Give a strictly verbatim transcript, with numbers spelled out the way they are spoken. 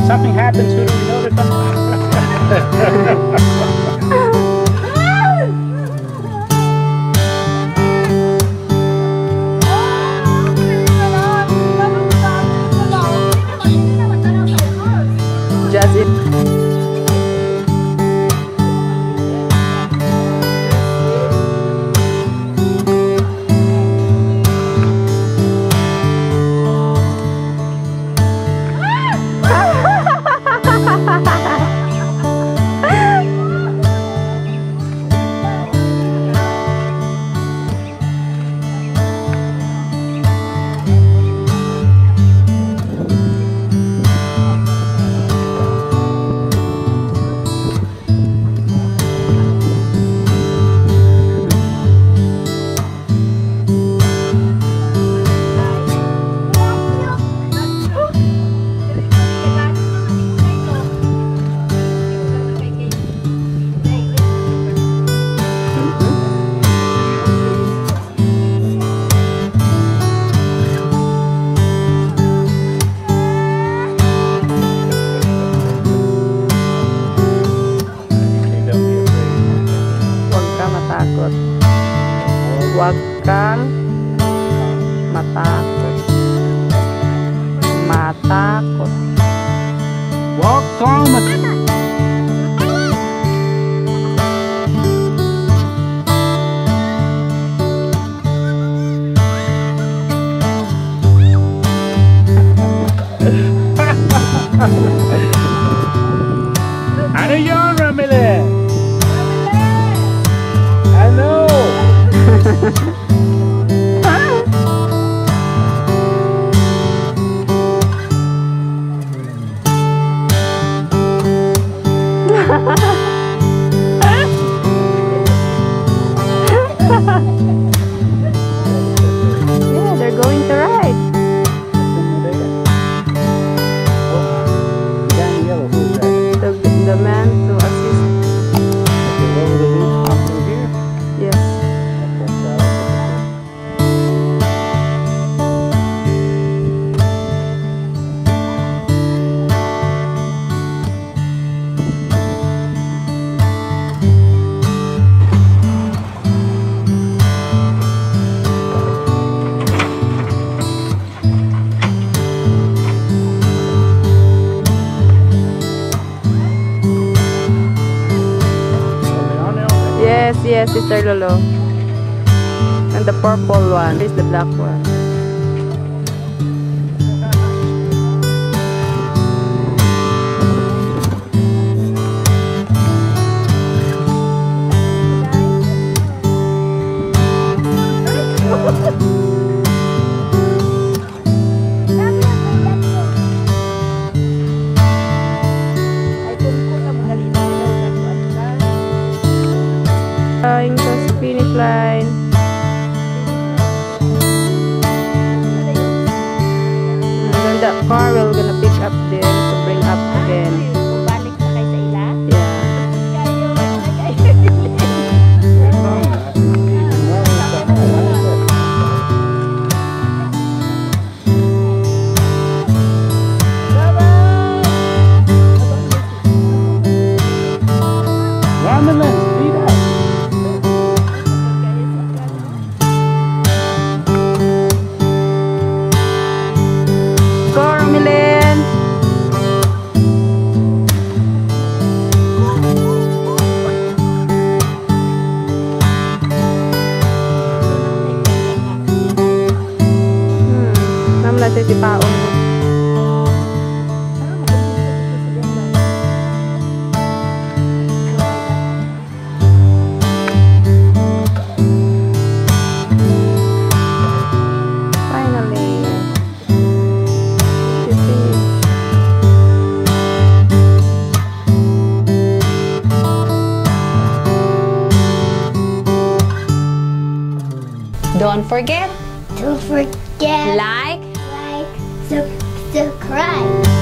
something happens, who do we notify? Just it. Huwag kang matakot. Matakot. Huwag kang matakot. Ano yun, Ramile? Ano? Yeah, they're going to ride. The, the man to assist. Yes. Yes, yes, Sister Lolo. And the purple one is the black one. Going to the finish line. And then that car will gonna pick up them to bring up again. Yeah. Natin si Paon mo. Finally, she finished. Don't forget. Don't forget. Like. Subscribe.